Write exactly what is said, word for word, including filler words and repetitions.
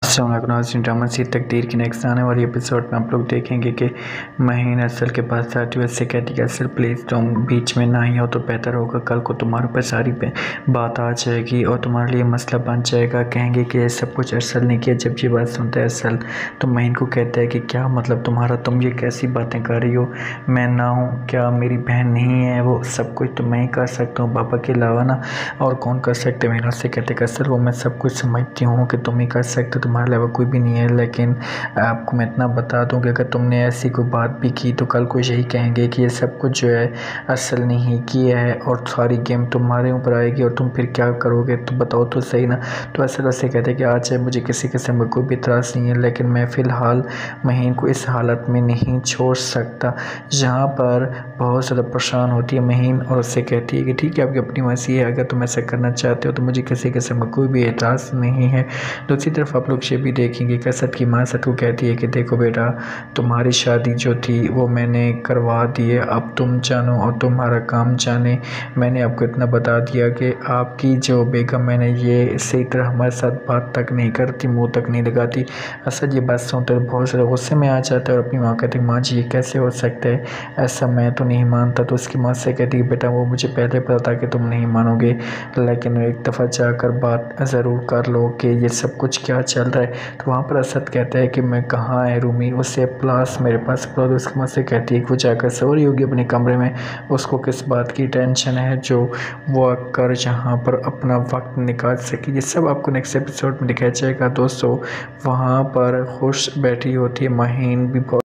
नाज़रीन, ड्रामा सी तकदीर की नेक्स्ट आने वाली एपिसोड में आप लोग देखेंगे कि महीन असल के पास आती है, उससे कहती है असल प्लीज़ तुम बीच में ना ही हो तो बेहतर होगा, कल को तुम्हारे ऊपर सारी बात आ जाएगी और तुम्हारे लिए मसला बन जाएगा। कहेंगे कि ये सब कुछ असल ने किया। जब ये बात सुनता है असल तो महीन को कहता है कि क्या मतलब तुम्हारा, तुम ये कैसी बातें कर रही हो, मैं ना हूँ क्या, मेरी बहन नहीं है, वो सब कुछ तो मैं ही कर सकता हूँ पापा के अलावा ना, और कौन कर सकते। महीन उससे कहते कि असल वो मैं सब कुछ समझती हूँ कि तुम ही कर सकते हो, तुम्हारे अलावा कोई भी नहीं है, लेकिन आपको मैं इतना बता दूं कि अगर तुमने ऐसी कोई बात भी की तो कल को यही कहेंगे कि ये सब कुछ जो है असल ने ही किया है और सारी गेम तुम्हारे ऊपर आएगी और तुम फिर क्या करोगे, तो बताओ तो सही ना। तो असल उससे कहते हैं कि आज है मुझे किसी किस्म में कोई भी इतराज़ नहीं है, लेकिन मैं फ़िलहाल महीन को इस हालत में नहीं छोड़ सकता। यहाँ पर बहुत ज़्यादा परेशान होती है महीन और उससे कहती है कि ठीक है आपकी अपनी मर्ज़ी है, अगर तुम ऐसा करना चाहते हो तो मुझे किसी किस्म का कोई भी एतराज़ नहीं है। दूसरी तरफ आप लोग ये भी देखेंगे कि असद की माँ असद को कहती है कि देखो बेटा, तुम्हारी शादी जो थी वो मैंने करवा दी है, अब तुम जानो और तुम्हारा काम जाने। मैंने आपको इतना बता दिया कि आपकी जो बेगम मैंने ये सही तरह हमारे साथ बात तक नहीं करती, मुँह तक नहीं लगाती। असद ये बात सुनते तो बहुत ज़्यादा गुस्से में आ जाता है और अपनी माँ कहती है माँ जी ये कैसे हो सकता है, ऐसा मैं तो नहीं मानता। तो उसकी माँ से कहती है बेटा वो मुझे पहले पता था कि तुम नहीं मानोगे, लेकिन एक दफ़ा जाकर बात ज़रूर कर लो कि ये सब कुछ क्या चल रहा है। तो वहाँ पर असद कहता है कि मैं कहाँ है रूमी, उससे प्लास मेरे पास प्लास। उसकी माँ से कहती है कि वो जाकर सो रही होगी अपने कमरे में, उसको किस बात की टेंशन है जो वो कर जहाँ पर अपना वक्त निकाल सके। ये सब आपको नेक्स्ट एपिसोड में दिखाया जाएगा दोस्तों। वहाँ पर खुश बैठी होती है महीन भी बहुत